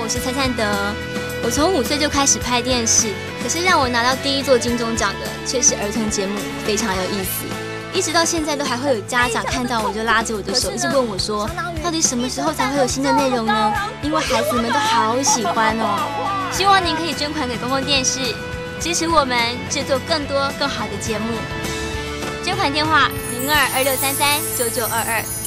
我是蔡灿德。我从5岁就开始拍电视，可是让我拿到第1座金钟奖的却是儿童节目，非常有意思。一直到现在都还会有家长看到我就拉着我的手，一直问我说，到底什么时候才会有新的内容呢？因为孩子们都好喜欢哦。希望您可以捐款给公共电视，支持我们制作更多更好的节目。捐款电话：0226339922。